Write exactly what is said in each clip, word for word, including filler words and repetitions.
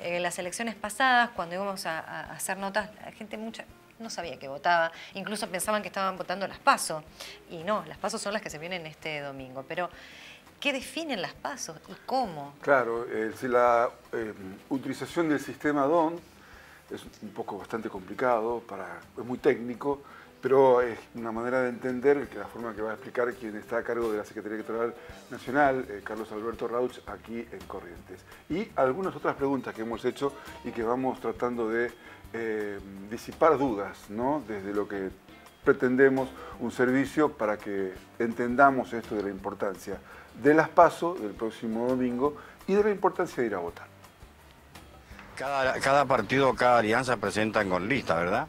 En las elecciones pasadas, cuando íbamos a, a hacer notas, la gente mucha no sabía que votaba, incluso pensaban que estaban votando las PASO, y no, las PASO son las que se vienen este domingo. Pero, ¿qué definen las PASO y cómo? Claro, eh, si la eh, utilización del sistema D O N es un poco bastante complicado, para, es muy técnico, pero es una manera de entender que la forma que va a explicar quien está a cargo de la Secretaría Electoral Nacional, eh, Carlos Alberto Rauch, aquí en Corrientes. Y algunas otras preguntas que hemos hecho y que vamos tratando de eh, disipar dudas, ¿no? Desde lo que pretendemos un servicio para que entendamos esto de la importancia de las PASO del próximo domingo y de la importancia de ir a votar. Cada, cada partido, cada alianza presentan con lista, ¿verdad?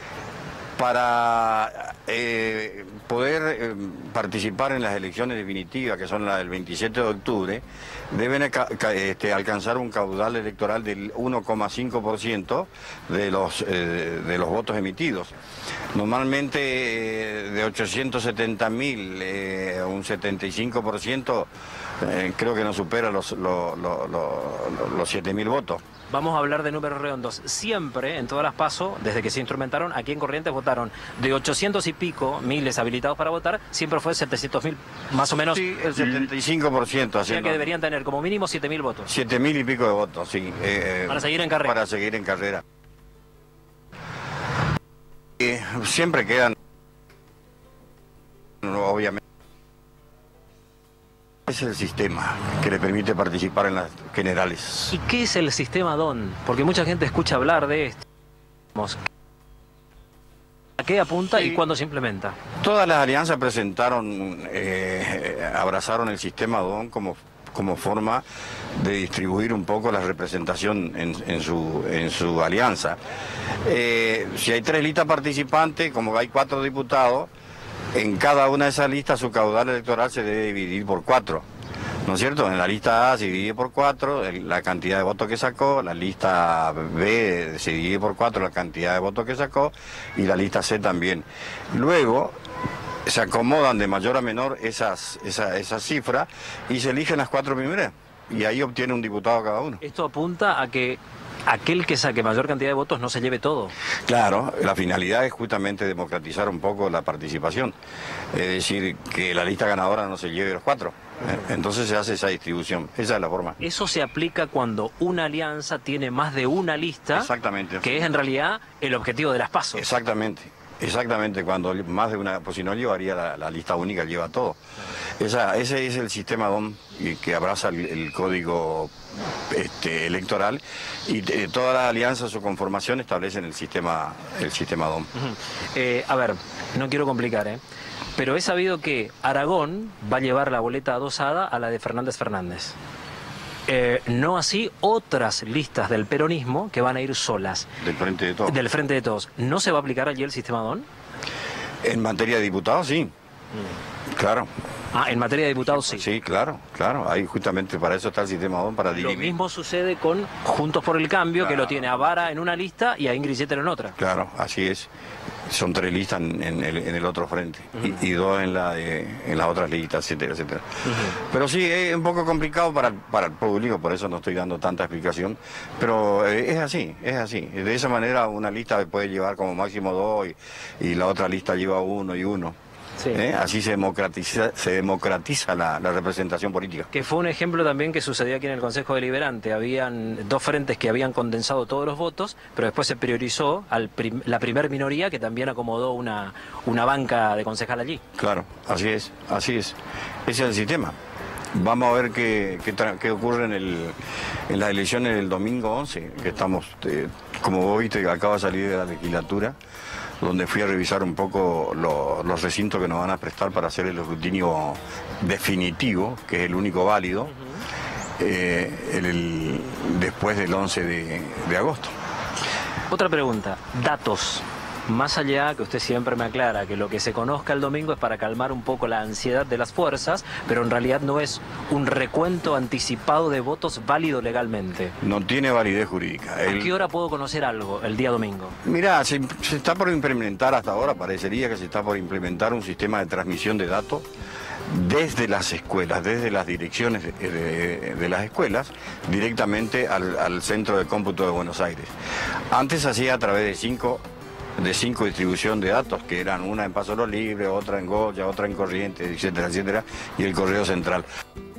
Para eh, poder eh, participar en las elecciones definitivas, que son las del veintisiete de octubre, deben este, alcanzar un caudal electoral del uno coma cinco por ciento de los, eh, de los votos emitidos. Normalmente eh, de ochocientos setenta mil, eh, un setenta y cinco por ciento eh, creo que no supera los, los, los, los, los siete mil votos. Vamos a hablar de números redondos. Siempre, en todas las PASO, desde que se instrumentaron, aquí en Corrientes votaron de ochocientos y pico miles habilitados para votar, siempre fue setecientos mil, más o menos. Sí, el setenta y cinco por ciento. O sea que deberían tener como mínimo siete mil votos. siete mil y pico de votos, sí. Eh, para seguir en carrera. Para seguir en carrera. Eh, siempre quedan, obviamente. Es el sistema que le permite participar en las generales. ¿Y qué es el sistema D O N? Porque mucha gente escucha hablar de esto. ¿A qué apunta sí. y cuándo se implementa? Todas las alianzas presentaron, eh, abrazaron el sistema D O N como, como forma de distribuir un poco la representación en, en, su, en su alianza. Eh, si hay tres listas participantes, como hay cuatro diputados, en cada una de esas listas su caudal electoral se debe dividir por cuatro, ¿no es cierto? En la lista A se divide por cuatro la cantidad de votos que sacó, la lista B se divide por cuatro la cantidad de votos que sacó y la lista C también. Luego se acomodan de mayor a menor esas, esa, esas cifras y se eligen las cuatro primeras y ahí obtiene un diputado cada uno. Esto apunta a que aquel que saque mayor cantidad de votos no se lleve todo. Claro, la finalidad es justamente democratizar un poco la participación, es decir, que la lista ganadora no se lleve los cuatro. Entonces se hace esa distribución, esa es la forma. Eso se aplica cuando una alianza tiene más de una lista, exactamente, que es en realidad el objetivo de las PASO. Exactamente, exactamente, cuando más de una, pues si no llevaría la, la lista única, lleva todo. Esa, ese es el sistema D O N que abraza el, el código este, electoral y eh, todas las alianzas o conformación establecen el sistema, el sistema D O N. Uh-huh. eh, a ver, no quiero complicar, ¿eh? pero he sabido que Aragón va a llevar la boleta adosada a la de Fernández Fernández. Eh, no así otras listas del peronismo que van a ir solas. Del Frente de Todos. Del Frente de Todos. ¿No se va a aplicar allí el sistema D O N? En materia de diputados, sí. Mm. Claro. Ah, en materia de diputados sí. Sí, claro, claro. Ahí justamente para eso está el sistema D O N, para dirimir. Lo mismo sucede con Juntos por el Cambio, claro, que lo tiene a Vara en una lista y a Ingrid Jeter en otra. Claro, así es. Son tres listas en, en, el, en el otro frente uh-huh. y, y dos en, la de, en las otras listas, etcétera, etcétera. Uh-huh. Pero sí, es un poco complicado para, para el público, por eso no estoy dando tanta explicación. Pero eh, es así, es así. De esa manera una lista puede llevar como máximo dos y, y la otra lista lleva uno y uno. Sí. ¿Eh? Así se democratiza, se democratiza la, la representación política. Que fue un ejemplo también que sucedió aquí en el Consejo Deliberante. Habían dos frentes que habían condensado todos los votos, pero después se priorizó a prim, la primer minoría que también acomodó una, una banca de concejal allí. Claro, así es, así es. Ese es el sistema. Vamos a ver qué, qué, qué ocurre en, el, en las elecciones del domingo once, que estamos, eh, como vos viste, acaba de salir de la legislatura, donde fui a revisar un poco lo, los recintos que nos van a prestar para hacer el escrutinio definitivo, que es el único válido, uh-huh. eh, el, el, después del once de, de agosto. Otra pregunta, datos. Más allá, que usted siempre me aclara que lo que se conozca el domingo es para calmar un poco la ansiedad de las fuerzas, pero en realidad no es un recuento anticipado de votos válido legalmente. No tiene validez jurídica. ¿A el... qué hora puedo conocer algo el día domingo? Mirá, se, se está por implementar hasta ahora, parecería que se está por implementar un sistema de transmisión de datos desde las escuelas, desde las direcciones de, de, de las escuelas, directamente al, al Centro de Cómputo de Buenos Aires. Antes se hacía a través de cinco, de cinco distribución de datos, que eran una en Paso Los Libres, otra en Goya, otra en Corrientes, etcétera, etcétera, y el Correo Central.